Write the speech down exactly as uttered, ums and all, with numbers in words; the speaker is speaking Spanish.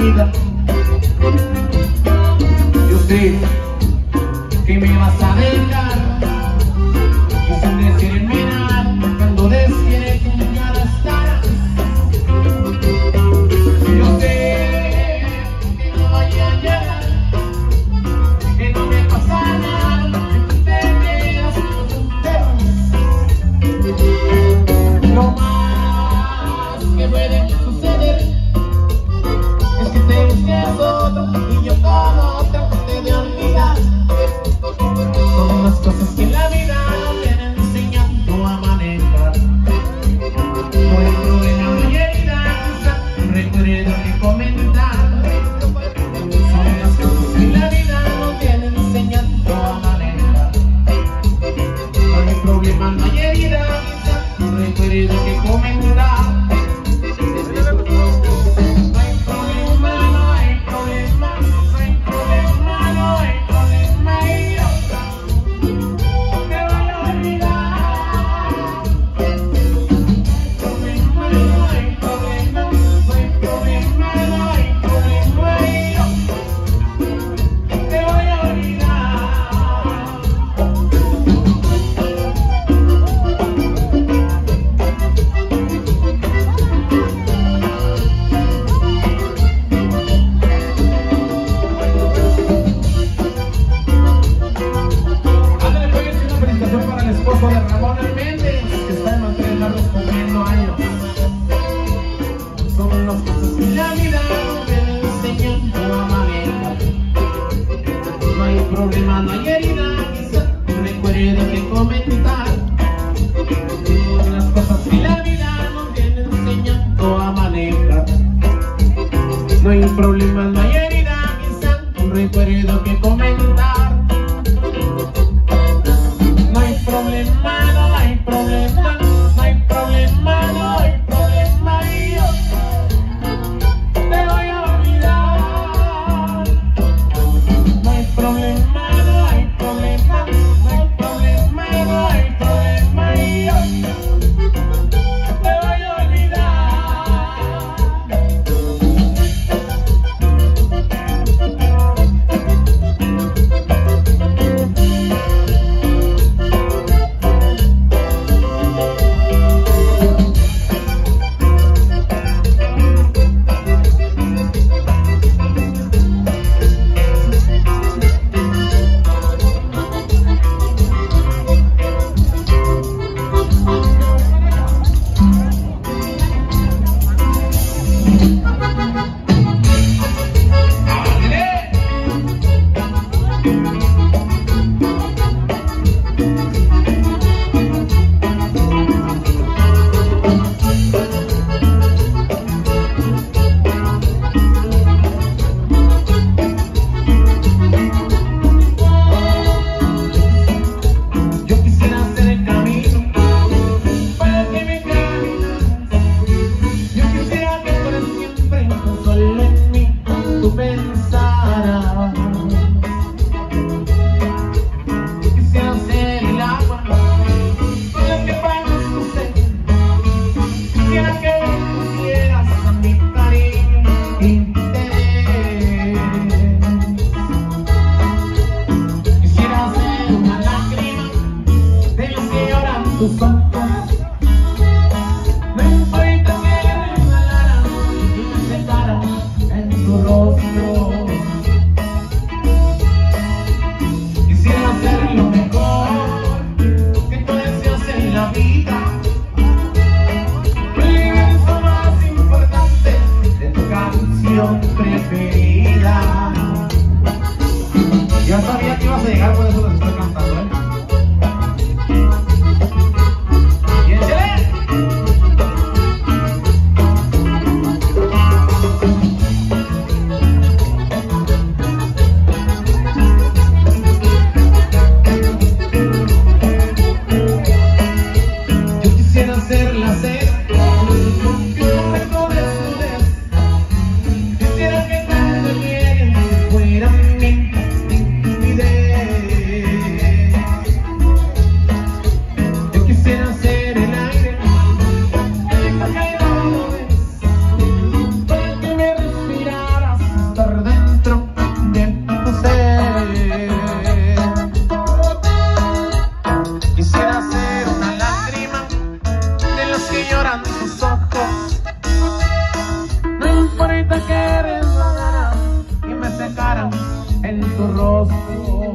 vida. Yo sé que me vas a dejar y sin decirme nada, cuando desquiere con cada estar. Yo sé que no vaya a llegar, que no me pasa nada, que tú te quedas soltero. Lo más que puede suceder es que te busques otro y yo con otro te de olvidar. Son las cosas que en la vida nos vienen enseñando a manejar. No hay problema, no hay herida, quizá un recuerdo que comentar. Son las cosas que en la vida nos vienen enseñando a manejar. No hay problema, no hay herida, quizá un recuerdo que comentar. Problema, no hay herida, quizá un recuerdo que comentar. Son las cosas que la vida nos viene enseñando a manejar. No hay problema, no hay herida, quizá un recuerdo que comentar. No hay problema, no hay problema, no hay problema, no hay problema, y yo te voy a olvidar. No hay problema. Tus ojos, no importa que resbalaran y me secaran en tu rostro. Quisiera hacer lo mejor que tú deseas en la vida. El evento más importante de tu canción preferida. Ya sabía que ibas a llegar, por eso les estoy cantando, ¿eh? Hacerla ser con que no me correspondes. Quisiera que cuando lleguen fuera mi intimidez. tu rostro.